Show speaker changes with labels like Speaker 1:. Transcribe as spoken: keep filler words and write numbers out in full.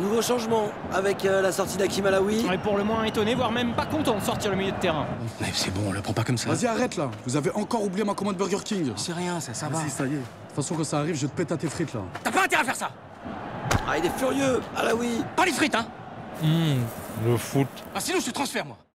Speaker 1: Nouveau changement avec euh, la sortie d'Hakim Alaoui.
Speaker 2: Et pour le moins étonné, voire même pas content de sortir le milieu de terrain.
Speaker 3: Mais c'est bon, on le prend pas comme ça.
Speaker 4: Vas-y, arrête là. Vous avez encore oublié ma commande Burger King.
Speaker 3: C'est rien, ça, ça va.
Speaker 4: Vas-y, ça y est. De toute façon, quand ça arrive, je te pète à tes frites là.
Speaker 3: T'as pas intérêt à faire ça.
Speaker 1: Ah, il est furieux, Alaoui.
Speaker 3: Pas les frites, hein.
Speaker 5: Mmh, le foot.
Speaker 3: Ah, sinon, je te transfère, moi.